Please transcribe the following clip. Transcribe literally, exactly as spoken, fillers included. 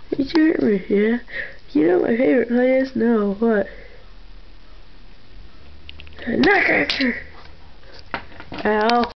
You hurt me, yeah? You know my favorite place? No, what? Nutcracker! Ow.